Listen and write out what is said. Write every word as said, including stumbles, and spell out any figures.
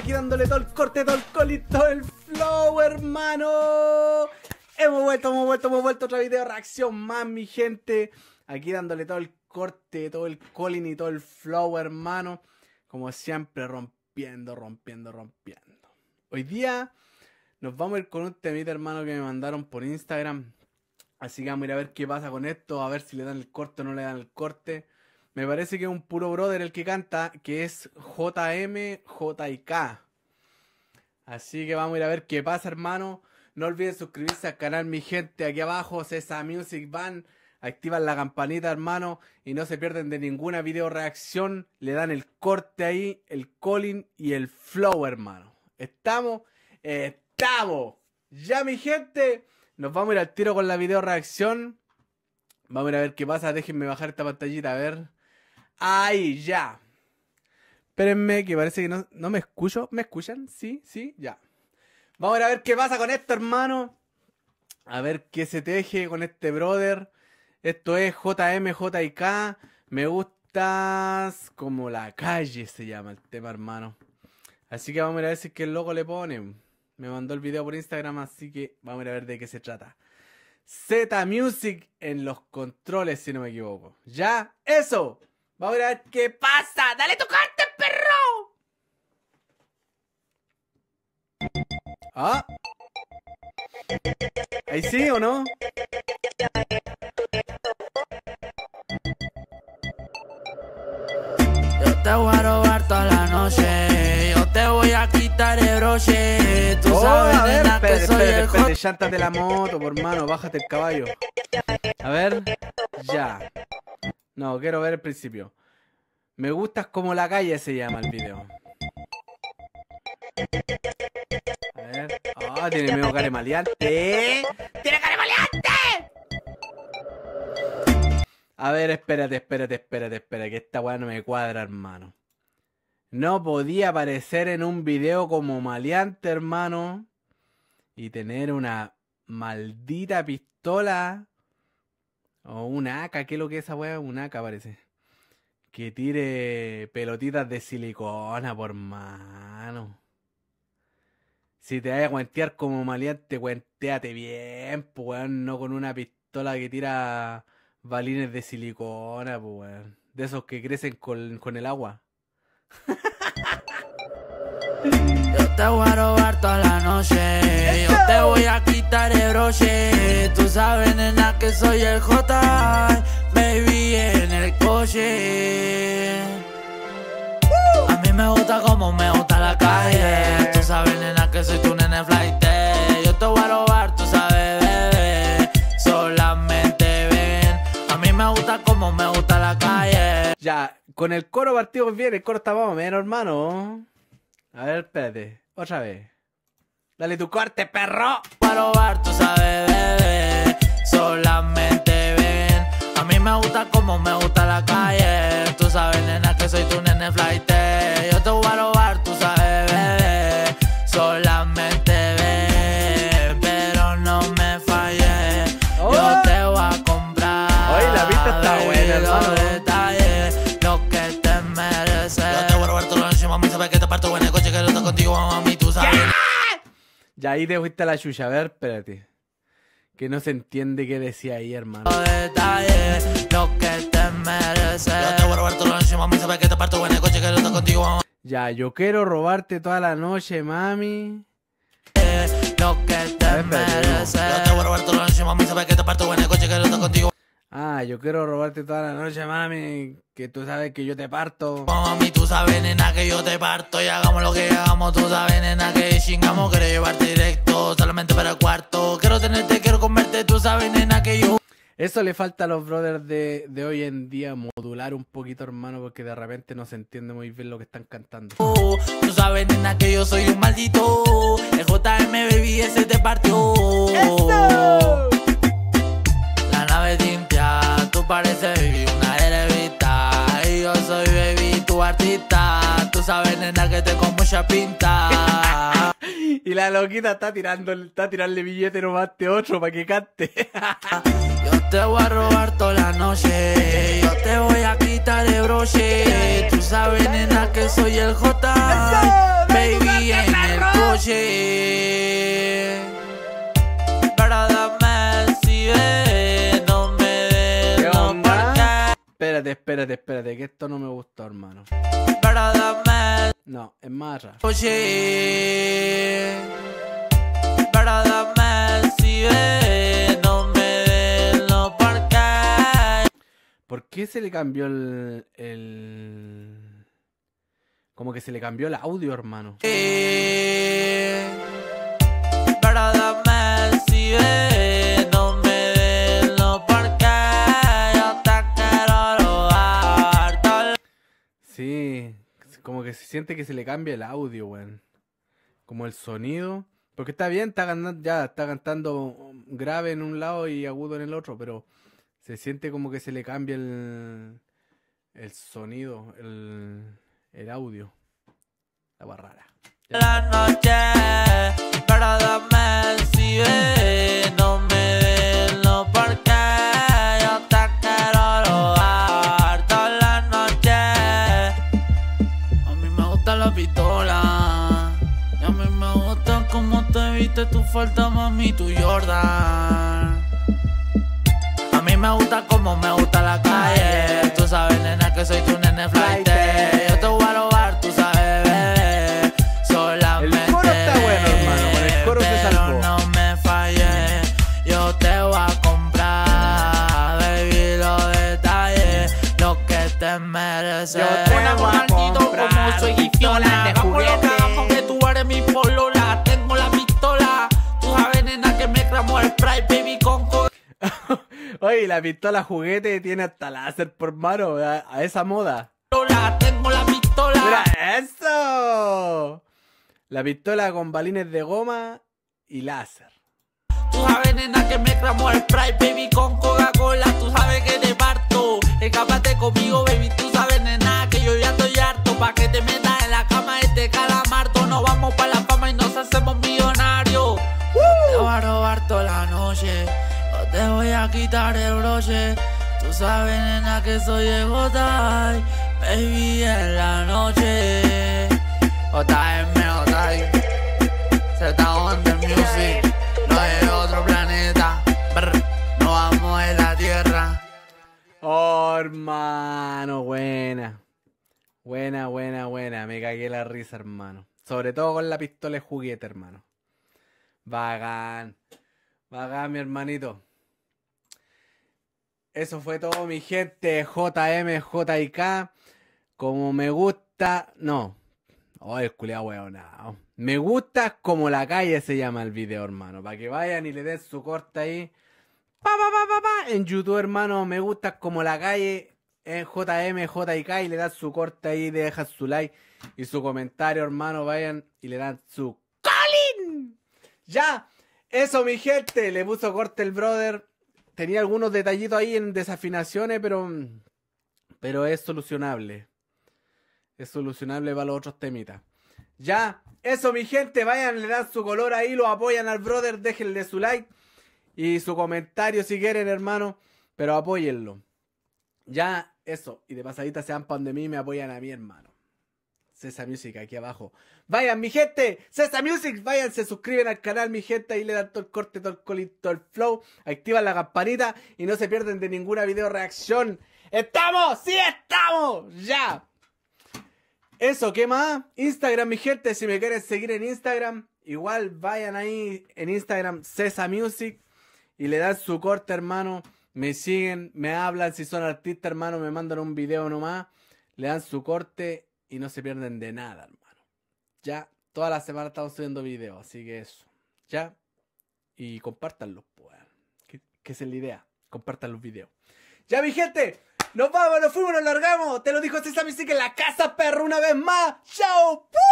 aquí dándole todo el corte, todo el colito, todo el flow, hermano. Hemos vuelto, hemos vuelto, hemos vuelto. Otra video reacción más, mi gente. Aquí dándole todo el corte, todo el colin y todo el flow, hermano. Como siempre, rompiendo, rompiendo, rompiendo. Hoy día nos vamos a ir con un temita, hermano, que me mandaron por Instagram. Así que vamos a ir a ver qué pasa con esto, a ver si le dan el corte o no le dan el corte. Me parece que es un puro brother el que canta, que es J M J K. Así que vamos a ir a ver qué pasa, hermano. No olviden suscribirse al canal, mi gente. Aquí abajo, Cesa Music Band. Activan la campanita, hermano. Y no se pierden de ninguna video reacción. Le dan el corte ahí, el calling y el flow, hermano. ¿Estamos? ¡Estamos! Ya, mi gente. Nos vamos a ir al tiro con la video reacción. Vamos a ir a ver qué pasa. Déjenme bajar esta pantallita, a ver. Ahí, ya. Espérenme, que parece que no, no me escucho. ¿Me escuchan? Sí, sí, ya. Vamos a ir a ver qué pasa con esto, hermano. A ver qué se teje con este brother. Esto es J M J K. Me gustas como la calle, se llama el tema, hermano. Así que vamos a ir a ver si es que el loco le pone. Me mandó el video por Instagram, así que vamos a ir a ver de qué se trata. Cesa Music en los controles, si no me equivoco. ¿Ya? ¡Eso! Vamos a ir a ver qué pasa. ¡Dale tu corte, perro! ¿Ah? ¿Ahí sí o no? Yo te voy a robar toda la noche. Yo te voy a quitar el broche. Tú oh, sabes, a ver, nena, espérate, que soy espérate, el espérate, llántate la moto, por mano, bájate el caballo. A ver, ya. No, quiero ver el principio. Me gustas como la calle, se llama el video. A ver. Ah, oh, tiene medio cara de maleante. ¡Tiene cara de maleante! A ver, espérate, espérate, espérate, espérate, que esta weá no me cuadra, hermano. No podía aparecer en un video como maleante, hermano, y tener una maldita pistola o una A K. ¿Qué es lo que es esa weá? Una A K parece. Que tire pelotitas de silicona, por mano. Si te vas a cuentear como maleante, cuenteate bien, pues weón, no con una pistola que tira balines de silicona, pues weón. De esos que crecen con, con el agua. Yo te voy a robar toda la noche. Yo te voy a quitar el broche. Tú sabes, nena, que soy el J. Baby, en el coche. A mí me gusta como me gusta la calle. Tú sabes, nena, que soy tu nene flight. Yo te voy a robar, tú sabes, bebé. Solamente ven. A mí me gusta como me gusta la calle. Ya, con el coro partimos bien. El coro está más o menos, hermano. A ver, espérate. Otra vez. Dale tu corte, perro. Para robar, tú sabes, bebé. Solamente ven. A mí me gusta como me gusta la calle. Tú sabes, nena, que soy tu nene flight. Yo te voy a robar, tú sabes, bebé. Solamente ven. Pero no me falles. Oh. Yo te voy a comprar. Oye, la pista está buena, hermano. Detalles, lo que te mereces. Yo te voy a robar toda la noche, mami. Sabes que te parto buena coche, que no estoy contigo, mami. Tú sabes. Ya ahí te fuiste a la chucha. A ver, espérate. Que no se entiende qué decía ahí, hermano. Detalles, lo que te mereces. Yo te voy a robar toda la noche, mami. Sabes que te parto buena coche, que no estoy contigo, mami. Ya, yo quiero robarte toda la noche, mami. Lo que te mereces. Yo te voy a robar toda la noche, mami. Sabes que te parto buena coche, que no estoy contigo. Ah, yo quiero robarte toda la noche, mami. Que tú sabes que yo te parto. Mami, tú sabes, nena, que yo te parto. Y hagamos lo que hagamos, tú sabes, nena, que chingamos. Quiero llevarte directo, solamente para el cuarto. Quiero tenerte, quiero comerte, tú sabes, nena, que yo... Eso le falta a los brothers de, de hoy en día, modular un poquito, hermano, porque de repente no se entiende muy bien lo que están cantando. Tú sabes, nena, que yo soy un maldito. El J M, baby, ese te partió. ¡Eso! La nave limpia, tú pareces, baby, una revista. Y yo soy, baby, tu artista. Tú sabes, nena, que tengo mucha pinta. Y la loquita está tirando, está tirando billete nomás este otro para que cante. Yo te voy a robar toda la noche. Yo te voy a quitar el broche. Tú sabes, nena, que soy el J. baby en el coche. Perdóname si ves, no me des, ¿Qué no onda? Espérate, espérate, espérate, que esto no me gustó, hermano. Perdóname, No, es más raro. coche. Perdóname si ves, no me des, no parques. ¿Por qué se le cambió el, el... Como que se le cambió el audio, hermano? Perdóname si ves, no me des, no parques. Yo te quiero robar todo. Sí, como que se siente que se le cambia el audio, weón. Como el sonido. Porque está bien, está cantando, ya está cantando grave en un lado y agudo en el otro, pero se siente como que se le cambia el, el sonido, el, el audio. La barrara. La noche, perdóname si ves, no me des, no parques. Yo te quiero robar toda la noche. A mí me gusta la pistola. Y a mí me gusta cómo te viste, tu falta, mami, tu Jordan. A mí me gusta como me gusta la calle. Tú sabes, nena, que soy tu nene flight. Yo te voy a robar, tú sabes, bebé. Solamente. El coro está bueno, hermano, con el coro se pero salvó. no me falles. Yo te voy a comprar, baby, los detalles, lo que te mereces. Yo te Una voy a maldito comprar como soy pistolas de Hagamos lo que juguete. hagamos, que tú eres mi polola. Tengo la pistola. Tú sabes, nena, que me clamó el Sprite, baby, con co- Oye, la pistola juguete tiene hasta láser por mano, a, a esa moda. Lola, tengo la pistola. ¡Mira eso! La pistola con balines de goma y láser. Tú sabes, nena, que me clamó el Sprite, baby, con Coca-Cola. Tú sabes que te parto. Escápate conmigo, baby. Tú sabes, nena, que yo ya estoy harto. Pa' que te metas en la cama este calamardo. Nos vamos pa' la fama y nos hacemos millonarios. Te voy a robar toda la noche. Yo te voy a quitar el broche. Tú sabes, nena, que soy el J I, baby, en la noche. J M, J I, Z Under Music. No es otro planeta. Brr, no vamos en la tierra. Oh, hermano, buena. Buena, buena, buena. Me cagué la risa, hermano. Sobre todo con la pistola de juguete, hermano. Bacán. Bacán, mi hermanito. Eso fue todo, mi gente. J M, J I K. Como me gusta. No. Oh, el culiao weonao. Me gusta como la calle se llama el video, hermano. Para que vayan y le den su corte ahí. Pa, pa, pa, pa, pa. En YouTube, hermano. Me gusta como la calle. En J M, J I K. Y le dan su corte ahí. Dejan su like y su comentario, hermano. Vayan y le dan su Colin. Ya. Eso, mi gente. Le puso corte el brother. Tenía algunos detallitos ahí en desafinaciones, pero pero es solucionable. Es solucionable para los otros temitas. Ya, eso, mi gente, vayan, le dan su color ahí, lo apoyan al brother, déjenle su like y su comentario si quieren, hermano, pero apóyenlo. Ya, eso, y de pasadita sean pan de mí, me apoyan a mi hermano. Cesa Music aquí abajo. Vayan, mi gente, Cesa Music, vayan, se suscriben al canal, mi gente, ahí le dan todo el corte, todo el colito, todo el flow, activan la campanita y no se pierden de ninguna video reacción. ¡Estamos! ¡Sí estamos! ¡Ya! Eso, ¿qué más? Instagram, mi gente, si me quieren seguir en Instagram, igual vayan ahí en Instagram, Cesa Music, y le dan su corte, hermano. Me siguen, me hablan, si son artistas, hermano, me mandan un video nomás, le dan su corte y no se pierden de nada, hermano. Ya, toda la semana estamos subiendo videos, así que eso. Ya, y compártanlos, pues. Que, que esa es la idea, compartan los videos. Ya, mi gente. Nos vamos, nos fuimos, nos largamos. Te lo dijo Cesa Music en la casa, perro, una vez más. ¡Chao!